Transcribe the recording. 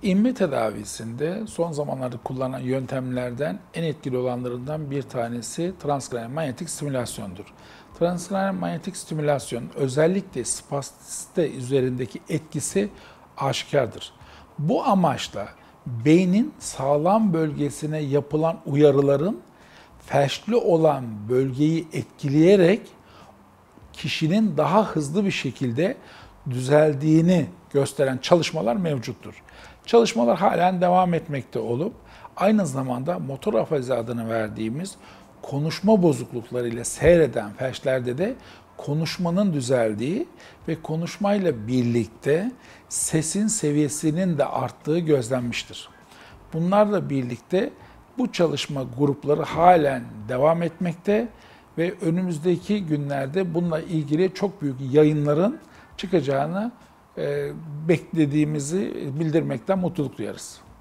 İnme tedavisinde son zamanlarda kullanılan yöntemlerden en etkili olanlarından bir tanesi transkranial manyetik stimülasyondur. Transkranial manyetik stimülasyon özellikle spastisite üzerindeki etkisi aşikardır. Bu amaçla beynin sağlam bölgesine yapılan uyarıların felçli olan bölgeyi etkileyerek kişinin daha hızlı bir şekilde düzeldiğini gösteren çalışmalar mevcuttur. Çalışmalar halen devam etmekte olup aynı zamanda motor afazi adını verdiğimiz konuşma bozukluklarıyla seyreden felçlerde de konuşmanın düzeldiği ve konuşmayla birlikte sesin seviyesinin de arttığı gözlenmiştir. Bunlarla birlikte bu çalışma grupları halen devam etmekte ve önümüzdeki günlerde bununla ilgili çok büyük yayınların çıkacağını beklediğimizi bildirmekten mutluluk duyarız.